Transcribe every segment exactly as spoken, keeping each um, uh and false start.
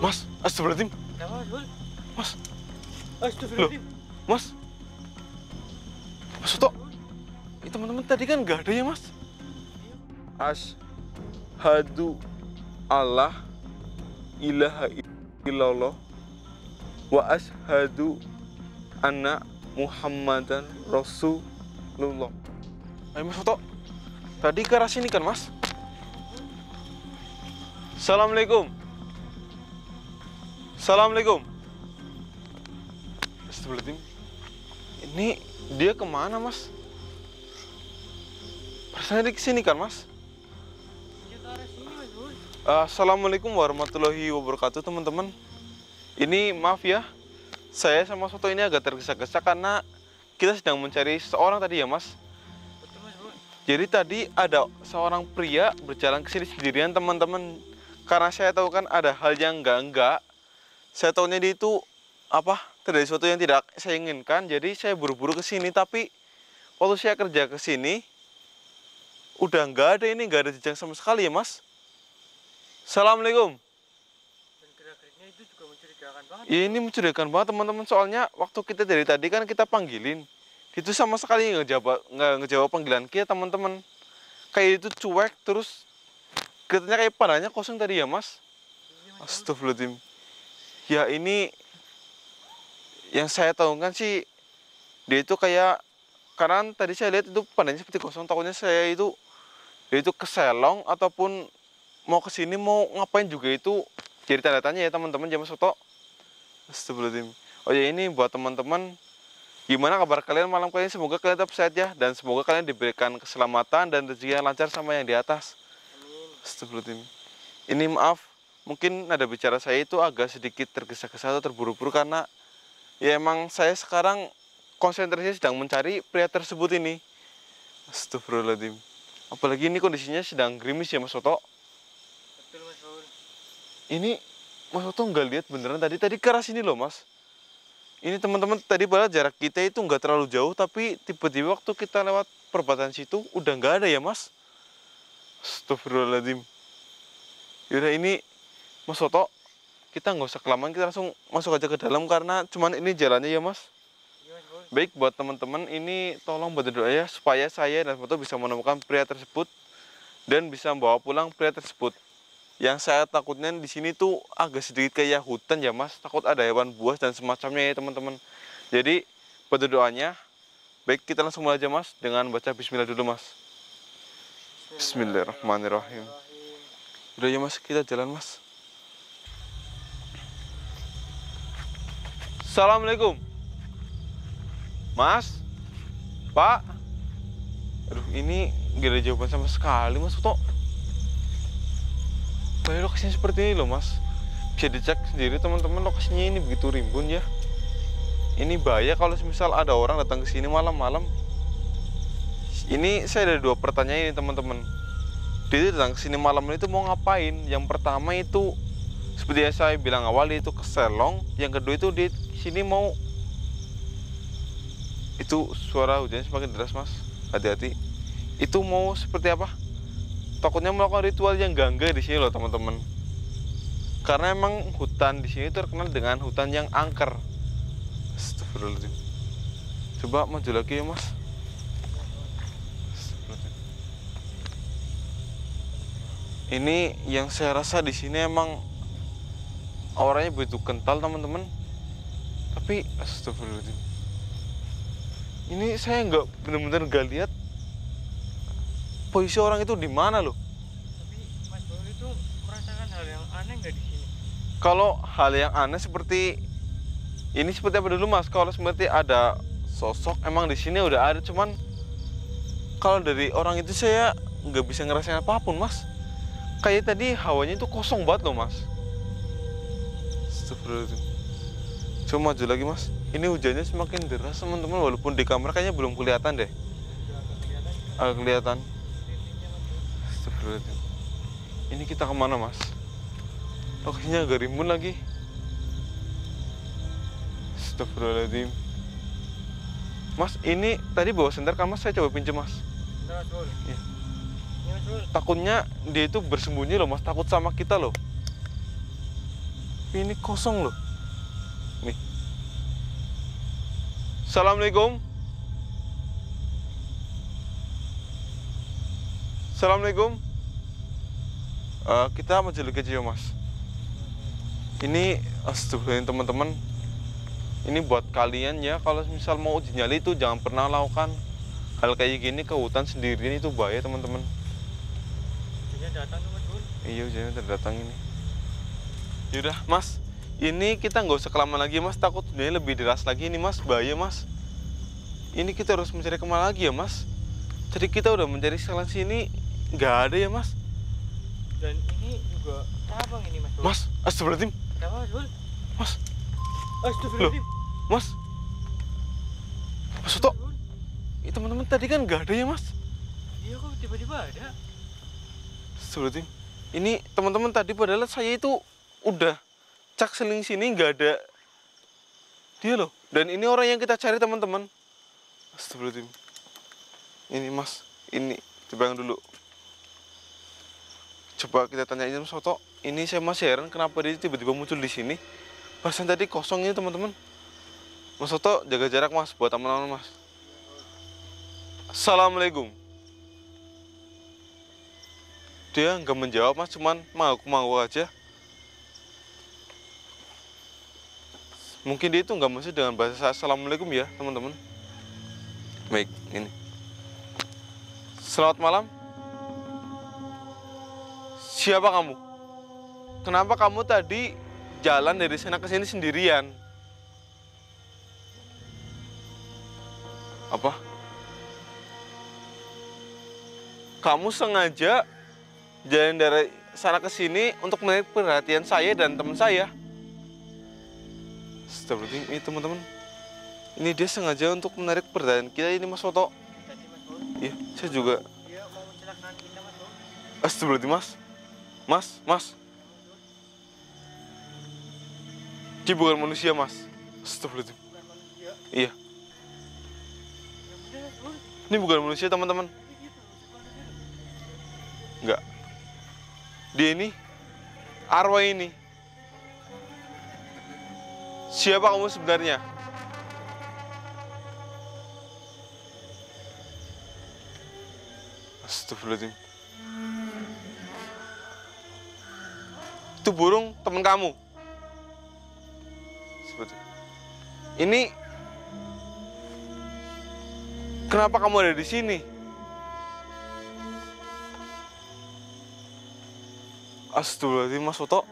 Mas, astagfirullahaladzim. Mas. Astagfirullahaladzim. Mas. Mas Soto. Itu teman-teman tadi kan nggak ada ya, Mas? Asyhadu Allah ilaha illallah wa asyhadu anna Muhammadan Rasulullah. Ayo Mas Soto. Tadi ke arah sini kan, Mas? Assalamualaikum. Assalamualaikum. Astagfirullahaladzim. Ini dia kemana, Mas? Rasanya di sini kan, Mas? Assalamualaikum warahmatullahi wabarakatuh, teman-teman. Ini maaf ya, saya sama Soto ini agak tergesa-gesa karena kita sedang mencari seorang tadi ya, Mas. Jadi tadi ada seorang pria berjalan ke sini sendirian, teman-teman. Karena saya tahu kan ada hal yang enggak-enggak. Saya tahunya dia itu apa? Terjadi sesuatu yang tidak saya inginkan. Jadi saya buru-buru ke sini, tapi waktu saya kerja ke sini udah nggak ada ini, nggak ada jejak sama sekali ya, Mas. Assalamualaikum. Dan gerak-geriknya itu juga mencurigakan banget. Ya, ini mencurigakan banget, teman-teman. Soalnya waktu kita dari tadi kan kita panggilin, itu sama sekali nggak ngejawab, nggak ngejawab panggilan kita, teman-teman. Kayak itu cuek, terus kelihatannya kayak panahnya kosong tadi ya, Mas. Astagfirullahaladzim. Ya ini yang saya tahu kan sih, dia itu kayak, karena tadi saya lihat itu panahnya seperti kosong, takutnya saya itu dia itu keselong ataupun mau kesini mau ngapain juga itu jadi tanda tanya ya, teman-teman. Jangan Soto. Astagfirullahaladzim. Oh ya, ini buat teman-teman, gimana kabar kalian malam kali ini? Semoga kalian tetap sehat ya, dan semoga kalian diberikan keselamatan dan rezeki yang lancar sama yang di atas. Astagfirullahaladzim. Ini maaf, mungkin nada bicara saya itu agak sedikit tergesa-gesa atau terburu-buru karena ya emang saya sekarang konsentrasi sedang mencari pria tersebut ini. Astagfirullahaladzim. Apalagi ini kondisinya sedang gerimis ya, Mas Soto. Betul, Mas Faul. Ini Mas Soto nggak lihat beneran tadi tadi ke arah sini loh, Mas. Ini teman-teman, tadi padahal jarak kita itu nggak terlalu jauh, tapi tiba-tiba waktu kita lewat perbatasan situ udah nggak ada ya, Mas. Astagfirullahaladzim. Yaudah, ini Mas Soto, kita nggak usah kelamaan, kita langsung masuk aja ke dalam karena cuman ini jalannya ya, Mas. Iya, Mas Faul. Baik, buat teman-teman ini tolong bantu doa ya supaya saya dan Soto bisa menemukan pria tersebut dan bisa membawa pulang pria tersebut. Yang saya takutnya di sini tuh agak sedikit kayak hutan ya, Mas. Takut ada hewan buas dan semacamnya ya, teman-teman. Jadi bantu doanya. Baik, kita langsung mulai aja, Mas, dengan baca bismillah dulu, Mas. Bismillahirrahmanirrahim. Udah ya, Mas, kita jalan, Mas. Assalamualaikum. Mas, Pak. Aduh, ini gak ada jawaban sama sekali, Mas Soto. Kayak lokasinya seperti ini loh, Mas. Bisa dicek sendiri, teman-teman, lokasinya ini begitu rimbun ya. Ini bahaya kalau misal ada orang datang ke sini malam-malam. Ini saya ada dua pertanyaan ini, teman-teman. Dia datang ke sini malam itu mau ngapain? Yang pertama itu seperti yang saya bilang awal, itu keselong. Yang kedua itu di sini mau, itu suara hujannya semakin deras, Mas. Hati-hati. Itu mau seperti apa? Takutnya melakukan ritual yang gangga di sini loh, teman-teman. Karena emang hutan di sini terkenal dengan hutan yang angker. Astagfirullahaladzim. Coba maju lagi ya, Mas. Ini yang saya rasa di sini emang auranya begitu kental, teman-teman. Tapi astagfirullahaladzim. Ini saya nggak benar-benar nggak lihat posisi orang itu di mana loh. Tapi Mas Faul itu merasakan hal yang aneh nggak di sini? Kalau hal yang aneh seperti ini seperti apa dulu, Mas? Kalau seperti ada sosok emang di sini udah ada, cuman kalau dari orang itu saya nggak bisa ngerasain apapun, Mas. Kayak tadi hawanya itu kosong banget loh, Mas. Astagfirullahaladzim. Coba maju lagi, Mas. Ini hujannya semakin deras, teman-teman. Walaupun di kamera kayaknya belum kelihatan deh. Agak kelihatan. Astagfirullahaladzim. Ini kita kemana, Mas? Lokasinya agak rimbun lagi. Astagfirullahaladzim. Mas, ini tadi bawa senter kan, Mas? Saya coba pinjam, Mas. Mas Faul. Iya. Iya, Mas Faul. Takutnya dia itu bersembunyi loh, Mas. Takut sama kita loh. Tapi ini kosong loh. Nih. Assalamualaikum. Assalamualaikum. Eh, kita mau jelek aja ya mas. Ini astagfirullahaladzim teman-teman. Ini buat kalian ya, kalau misal mau uji nyali itu jangan pernah lakukan hal kayak gini ke hutan sendirian, itu bahaya teman-teman. Hujannya datang tuh Mas Bul. Iya hujannya terdatang ini. Yaudah mas, ini kita nggak usah kelamaan lagi mas, takut hujannya lebih deras lagi ini mas, bahaya mas. Ini kita harus mencari kemana lagi ya mas? Jadi kita udah mencari sekalian sini, nggak ada ya mas. Dan ini juga cabang ini Mas Bul. Mas, astagfirullahaladzim. Kenapa Mas Bul? Mas, Astagfirullahaladzim. mas. Mas Soto, itu teman-teman tadi kan nggak ada ya mas? Iya kok tiba-tiba ada. Astagfirullahaladzim. Ini teman-teman tadi padahal saya itu udah cak seling sini nggak ada dia loh. Dan ini orang yang kita cari teman-teman. Astagfirullahaladzim. Ini mas, ini coba yang dulu. Coba kita tanyain Mas Soto. Ini saya masih heran kenapa dia tiba-tiba muncul di sini. Perasaan tadi kosong ini teman-teman. Mas Soto jaga jarak mas buat teman-teman mas. Assalamualaikum. Dia nggak menjawab mas, cuman mengaku-ngaku aja. Mungkin dia itu nggak maksud dengan bahasa assalamualaikum ya teman-teman. Baik, ini. Selamat malam. Siapa kamu? Kenapa kamu tadi jalan dari sana ke sini sendirian? Apa? Kamu sengaja jalan dari sana ke sini untuk menarik perhatian saya dan teman saya? Astagfirullahaladzim, ini teman-teman. Ini dia sengaja untuk menarik perhatian kita ini Mas Soto. Tadi Mas Bul. Iya, saya juga. Dia mau mencelakakan kita Mas Bul. Astagfirullahaladzim Mas. Mas, Mas. Dia bukan manusia Mas. Astagfirullahaladzim. Bukan manusia. Iya, Ya udah Mas Bul. ini bukan manusia teman-teman. Tapi gitu, manusia. Enggak. Dia ini arwah ini. Siapa kamu sebenarnya? Astagfirullahaladzim. Itu burung teman kamu. Seperti ini. Kenapa kamu ada di sini? Astagfirullahaladzim Mas Soto.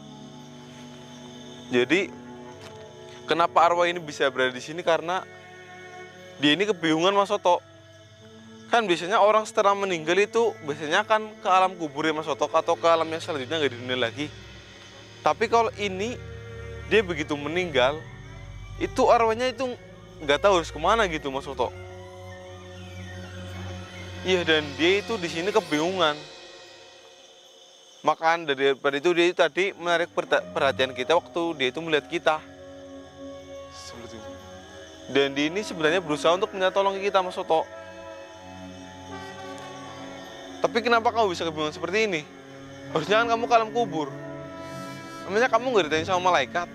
Jadi kenapa arwah ini bisa berada di sini karena dia ini kebingungan Mas Soto. Kan biasanya orang setelah meninggal itu biasanya kan ke alam kubur ya Mas Soto, atau ke alam yang selanjutnya nggak di dunia lagi. Tapi kalau ini dia begitu meninggal, itu arwahnya itu nggak tahu harus kemana gitu Mas Soto. Iya, dan dia itu di sini kebingungan. Makan daripada itu dia tadi menarik perhatian kita waktu dia itu melihat kita. Seperti itu. Dan dia ini sebenarnya berusaha untuk minta tolong kita Mas Soto. Tapi kenapa kamu bisa kebingungan seperti ini? Harusnya kan kamu ke alam kubur. Namanya kamu nggak ditanya sama malaikat?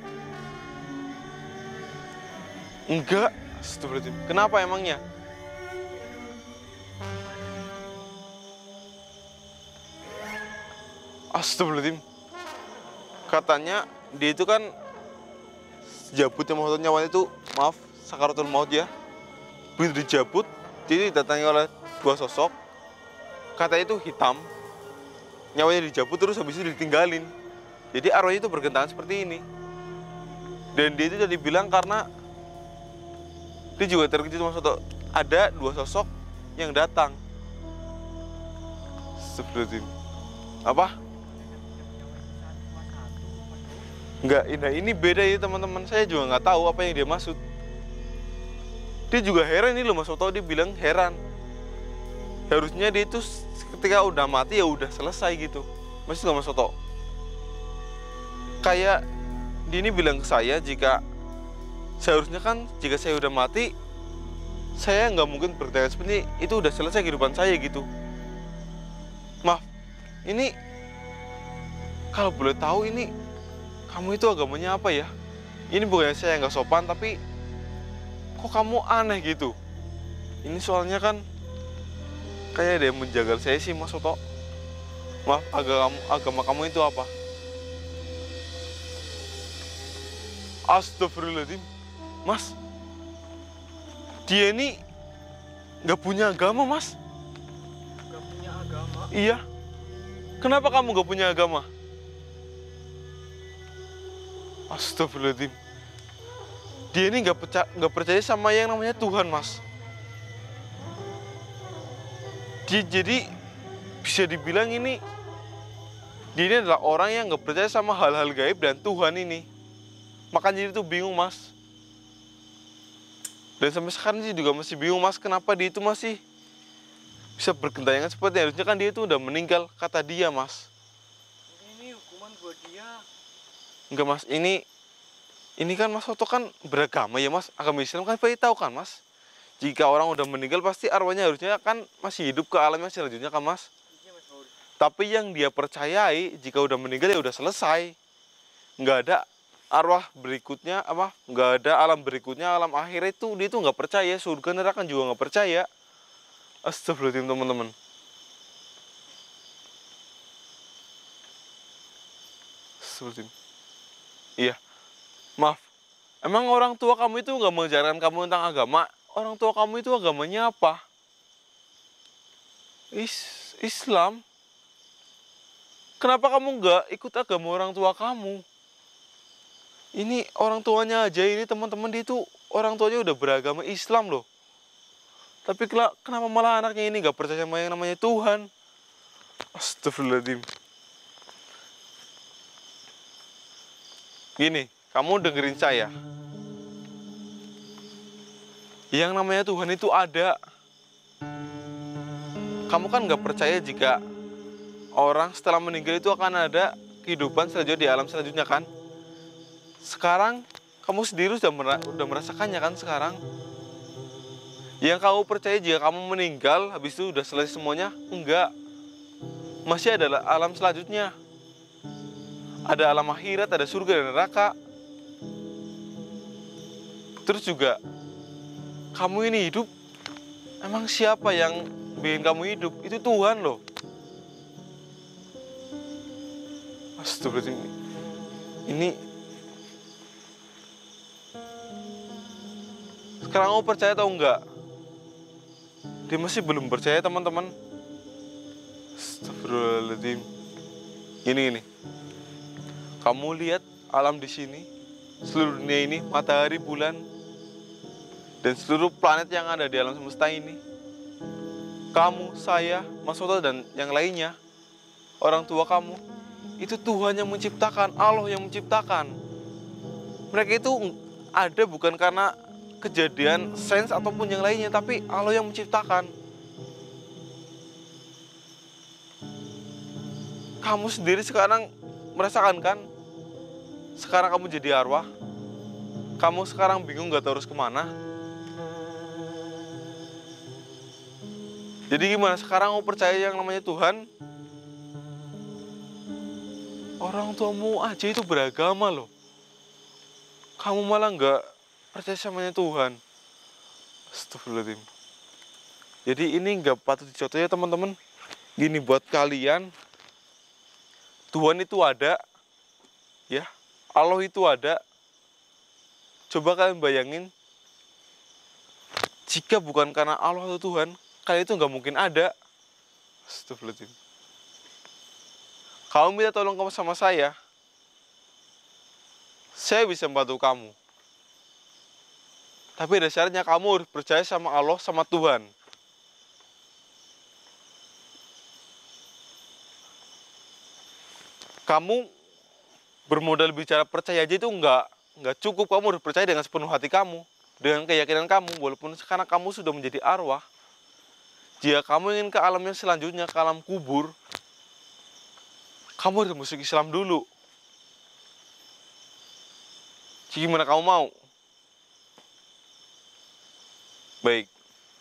Enggak. Astagfirullahaladzim. Kenapa emangnya? Astagfirullahaladzim. Katanya dia itu kan jabut yang mau nyawanya itu, maaf, sakaratul maut ya. Begitu dijabut, dia didatangi oleh dua sosok. Katanya itu hitam, nyawanya dijabut terus habis itu ditinggalin. Jadi arwahnya itu bergentangan seperti ini. Dan dia itu tadi bilang karena dia juga terkejut maksudnya ada dua sosok yang datang. Astagfirullahaladzim. Apa? Enggak, nah ini beda ya teman-teman. Saya juga nggak tahu apa yang dia maksud. Dia juga heran ini loh Mas Soto, dia bilang heran. Harusnya dia itu ketika udah mati ya udah selesai gitu. Maksud nggak Mas Soto? Kayak dia ini bilang ke saya jika seharusnya kan jika saya udah mati, saya nggak mungkin bertanya seperti itu, udah selesai kehidupan saya gitu. Maaf, ini kalau boleh tahu ini kamu itu agamanya apa ya? Ini bukannya saya nggak sopan, tapi kok kamu aneh gitu? Ini soalnya kan kayak ada yang menjaga saya sih, Mas Soto. Maaf, agama, agama kamu itu apa? Astagfirullahaladzim. Mas, dia ini nggak punya agama, Mas. Gak punya agama. Iya. Kenapa kamu nggak punya agama? Astagfirullahaladzim. Dia ini nggak percaya, nggak percaya sama yang namanya Tuhan, Mas. Dia jadi bisa dibilang ini, dia ini adalah orang yang nggak percaya sama hal-hal gaib dan Tuhan ini. Makanya dia tuh bingung, Mas. Dan sampai sekarang sih juga masih bingung, Mas, kenapa dia itu masih bisa bergentayangan seperti harusnya kan dia itu udah meninggal, kata dia, Mas. Ini hukuman buat dia. Enggak, Mas, ini ini kan Mas Soto kan beragama ya, Mas. Agama Islam kan pasti tahu kan, Mas. Jika orang udah meninggal pasti arwahnya harusnya kan masih hidup ke alam yang selanjutnya kan, Mas. Iya, Mas Mauri. Tapi yang dia percayai jika udah meninggal ya udah selesai. Nggak ada arwah berikutnya apa? Nggak ada alam berikutnya, alam akhir itu dia tuh nggak percaya. Surga neraka juga nggak percaya. Astagfirullahaladzim, teman-teman. Astagfirullahaladzim. Iya. Maaf, emang orang tua kamu itu nggak mengajarkan kamu tentang agama? Orang tua kamu itu agamanya apa? Is Islam. Kenapa kamu nggak ikut agama orang tua kamu? Ini orang tuanya aja, ini teman-teman dia itu orang tuanya udah beragama Islam loh. Tapi kenapa malah anaknya ini nggak percaya sama yang namanya Tuhan? Astagfirullahaladzim. Gini, kamu dengerin saya. Yang namanya Tuhan itu ada. Kamu kan nggak percaya jika orang setelah meninggal itu akan ada kehidupan selanjutnya di alam selanjutnya kan? Sekarang kamu sendiri sudah, mer- sudah merasakannya kan sekarang? Yang kamu percaya jika kamu meninggal habis itu udah selesai semuanya? Enggak. Masih ada alam selanjutnya. Ada alam akhirat, ada surga dan neraka. Terus juga kamu ini hidup, emang siapa yang bikin kamu hidup? Itu Tuhan loh. Astagfirullahaladzim. Ini sekarang kamu percaya atau enggak? Dia masih belum percaya, teman-teman. Astagfirullahaladzim. Gini gini. Kamu lihat alam di sini, seluruh dunia ini, matahari, bulan, dan seluruh planet yang ada di alam semesta ini. Kamu, saya, Mas Soto, dan yang lainnya, orang tua kamu, itu Tuhan yang menciptakan, Allah yang menciptakan. Mereka itu ada bukan karena kejadian sains ataupun yang lainnya, tapi Allah yang menciptakan. Kamu sendiri sekarang merasakan kan? Sekarang kamu jadi arwah. Kamu sekarang bingung gak tahu harus kemana. Jadi gimana? Sekarang kamu percaya yang namanya Tuhan? Orang tuamu aja itu beragama loh. Kamu malah gak percaya sama Tuhan. Astagfirullahaladzim. Jadi ini gak patut dicontoh ya teman-teman. Gini buat kalian, Tuhan itu ada, ya, Allah itu ada. Coba kalian bayangin, jika bukan karena Allah atau Tuhan, kalian itu nggak mungkin ada. Astagfirullahaladzim. Kamu minta tolong kamu sama saya, saya bisa membantu kamu. Tapi ada syaratnya, kamu harus percaya sama Allah, sama Tuhan. Kamu bermodal bicara percaya aja itu nggak nggak cukup. Kamu harus percaya dengan sepenuh hati kamu, dengan keyakinan kamu. Walaupun sekarang kamu sudah menjadi arwah, jika kamu ingin ke alam yang selanjutnya, ke alam kubur, kamu harus masuk Islam dulu. Jadi gimana kamu mau? Baik,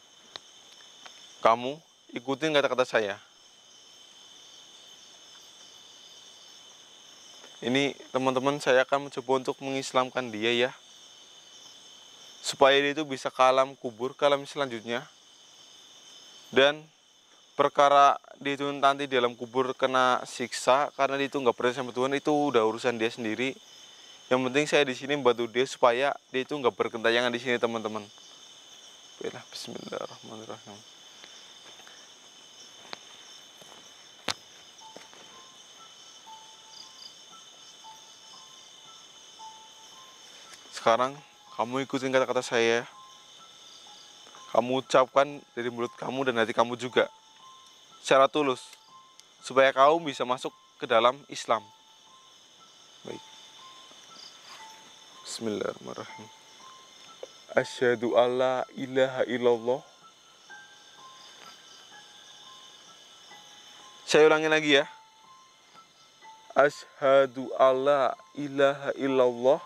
kamu ikutin kata-kata saya. Ini teman-teman, saya akan mencoba untuk mengislamkan dia ya, supaya dia itu bisa ke alam kubur, ke alam selanjutnya. Dan perkara dia itu nanti di alam kubur kena siksa karena dia itu nggak percaya sama Tuhan, itu udah urusan dia sendiri. Yang penting saya di sini membantu dia supaya dia itu nggak berkentayangan di sini teman-teman. Bismillahirrahmanirrahim. Sekarang kamu ikutin kata-kata saya. Kamu ucapkan dari mulut kamu dan hati kamu juga secara tulus, supaya kamu bisa masuk ke dalam Islam. Baik. Bismillahirrahmanirrahim. Asyhadu alla ilaha illallah. Saya ulangi lagi ya. Asyhadu alla ilaha illallah.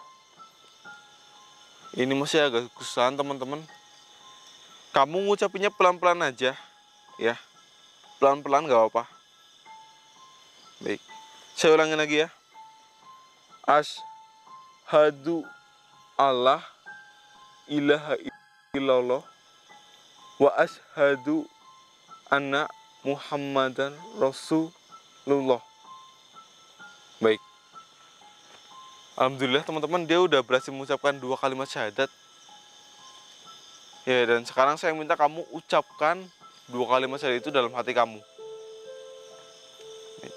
Ini masih agak kesusahan teman-teman. Kamu ngucapinnya pelan-pelan aja ya. Pelan-pelan gak apa-apa. Baik. Saya ulangi lagi ya. Asyhadu alla ilaha illallah wa asyhadu anna Muhammadan Rasulullah. Baik. Alhamdulillah teman-teman, dia udah berhasil mengucapkan dua kalimat syahadat. Ya, dan sekarang saya minta kamu ucapkan dua kalimat syahadat itu dalam hati kamu. Baik.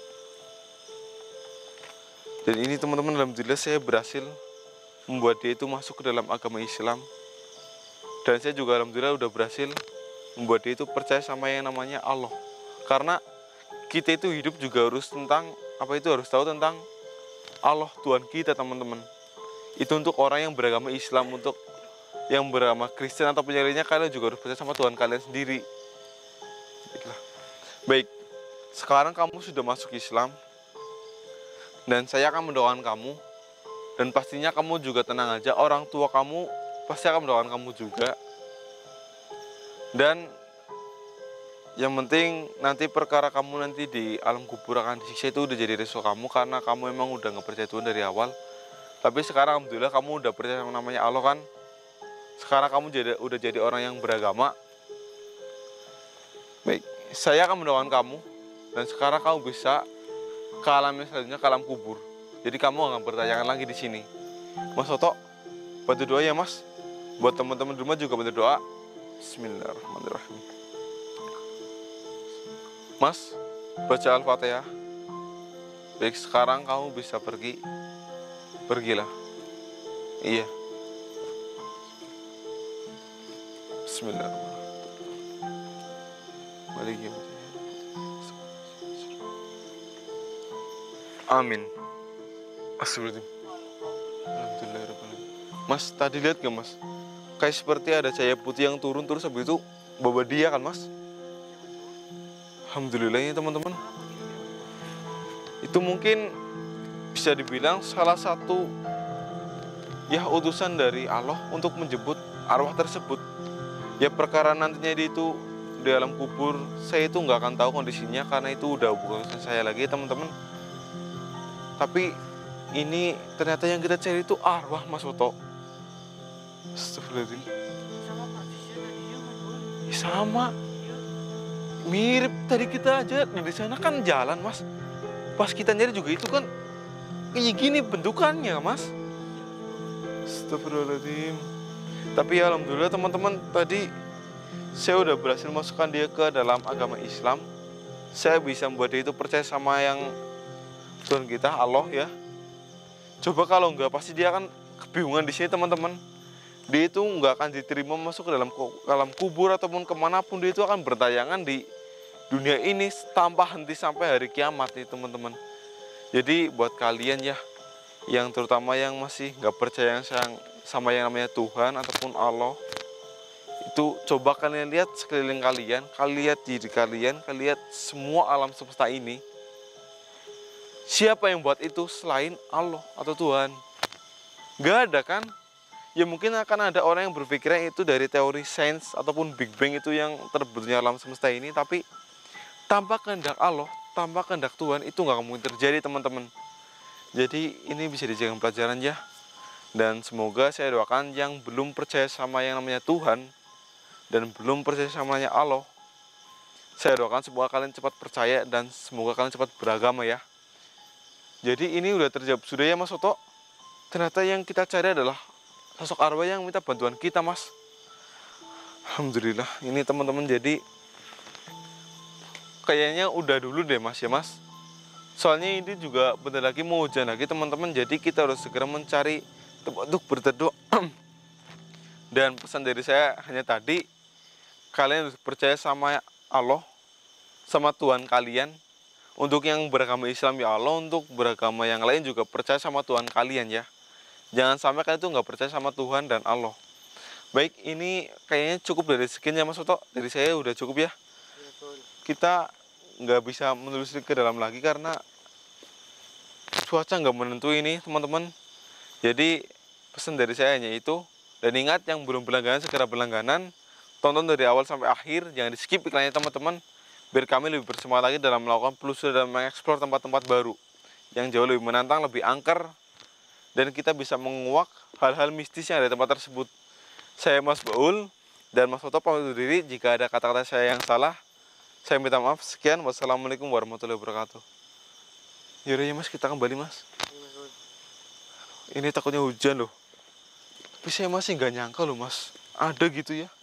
Dan ini teman-teman, alhamdulillah saya berhasil membuat dia itu masuk ke dalam agama Islam. Dan saya juga alhamdulillah udah berhasil membuat dia itu percaya sama yang namanya Allah. Karena kita itu hidup juga harus tentang, apa itu harus tahu tentang Allah, Tuhan kita teman-teman. Itu untuk orang yang beragama Islam. Untuk yang beragama Kristen atau penyelainnya, kalian juga harus percaya sama Tuhan kalian sendiri. Baiklah. Baik, sekarang kamu sudah masuk Islam, dan saya akan mendoakan kamu. Dan pastinya kamu juga tenang aja, orang tua kamu pasti akan mendoakan kamu juga. Dan yang penting nanti perkara kamu nanti di alam kubur akan disiksa itu udah jadi resiko kamu, karena kamu emang udah nggak percaya Tuhan dari awal. Tapi sekarang alhamdulillah kamu udah percaya sama namanya Allah kan. Sekarang kamu jadi, udah jadi orang yang beragama. Baik, saya akan mendoakan kamu. Dan sekarang kamu bisa ke alam yang selanjutnya, ke alam kubur. Jadi kamu nggak bertayangan lagi di sini. Mas Oto, bantu doa ya mas. Buat teman-teman di rumah juga bantu doa. Bismillahirrahmanirrahim. Mas, baca Al-Fatihah. Baik, sekarang kamu bisa pergi. Pergilah. Iya. Bismillahirrahmanirrahim. Amin. Astagfirullahaladzim. Alhamdulillahirrahmanirrahim. Mas, tadi lihat gak mas? Kayak seperti ada cahaya putih yang turun, terus habis itu bawa dia kan mas? Alhamdulillah ya teman-teman. Itu mungkin bisa dibilang salah satu ya utusan dari Allah untuk menjemput arwah tersebut. Ya perkara nantinya dia itu di alam kubur, saya itu nggak akan tahu kondisinya karena itu udah bukan urusan saya lagi teman-teman. Tapi ini ternyata yang kita cari itu arwah Mas Oto. Astagfirullahaladzim. Sama persisnya tadi ya Mas Bun. Sama. Mirip tadi kita aja, nah di sana kan jalan mas. Pas kita nyari juga itu kan kayak gini bentukannya mas. Astagfirullahaladzim. Tapi ya alhamdulillah teman-teman, tadi saya udah berhasil masukkan dia ke dalam agama Islam. Saya bisa membuat dia itu percaya sama yang Tuhan kita, Allah ya. Coba kalau enggak, pasti dia akan kebingungan di sini teman-teman. Dia itu nggak akan diterima masuk ke dalam alam kubur ataupun kemanapun. Dia itu akan bertayangan di dunia ini tanpa henti sampai hari kiamat nih teman-teman. Jadi buat kalian ya, yang terutama yang masih nggak percaya sama yang namanya Tuhan ataupun Allah, itu coba kalian lihat sekeliling kalian, kalian lihat diri kalian, kalian lihat semua alam semesta ini. Siapa yang buat itu selain Allah atau Tuhan? Nggak ada kan? Ya mungkin akan ada orang yang berpikirnya itu dari teori sains ataupun Big Bang itu yang terbentuknya alam semesta ini. Tapi tanpa kehendak Allah, tanpa kehendak Tuhan, itu nggak mungkin terjadi teman-teman. Jadi ini bisa dijadikan pelajaran ya. Dan semoga saya doakan yang belum percaya sama yang namanya Tuhan dan belum percaya sama yang namanya Allah, saya doakan semoga kalian cepat percaya dan semoga kalian cepat beragama ya. Jadi ini udah terjawab sudah ya Mas Oto. Ternyata yang kita cari adalah sosok arwah yang minta bantuan kita Mas. Alhamdulillah ini teman-teman, jadi kayaknya udah dulu deh Mas ya Mas. Soalnya ini juga bentar lagi mau hujan lagi teman-teman, jadi kita harus segera mencari tempat untuk berteduh. Dan pesan dari saya hanya tadi, kalian harus percaya sama Allah, sama Tuhan kalian. Untuk yang beragama Islam ya Allah, untuk beragama yang lain juga percaya sama Tuhan kalian ya. Jangan sampai kalian itu nggak percaya sama Tuhan dan Allah. Baik, ini kayaknya cukup dari sekian ya Mas Oto. Dari saya udah cukup ya. Betul. Kita nggak bisa menelusuri ke dalam lagi karena cuaca nggak menentu ini teman-teman. Jadi pesan dari saya hanya itu. Dan ingat yang belum berlangganan segera berlangganan. Tonton dari awal sampai akhir, jangan di skip iklannya teman-teman. Biar kami lebih bersemangat lagi dalam melakukan penelusuran dan mengeksplor tempat-tempat baru yang jauh lebih menantang, lebih angker, dan kita bisa menguak hal-hal mistis yang ada di tempat tersebut. Saya Mas Baul dan Mas Oto pamit undur diri. Jika ada kata-kata saya yang salah, saya minta maaf. Sekian, wassalamualaikum warahmatullahi wabarakatuh. Yaudah ya Mas, kita kembali Mas. Ini takutnya hujan loh. Tapi saya masih nggak nyangka loh Mas, ada gitu ya.